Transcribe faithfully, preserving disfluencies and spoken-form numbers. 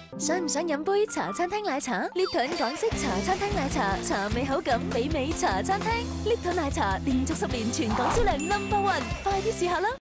想唔想飲杯茶餐廳奶茶？Lipton港式茶餐廳奶茶，茶味口感媲美茶餐廳。Lipton奶茶連續十年全港銷量 number one， 快啲試下啦！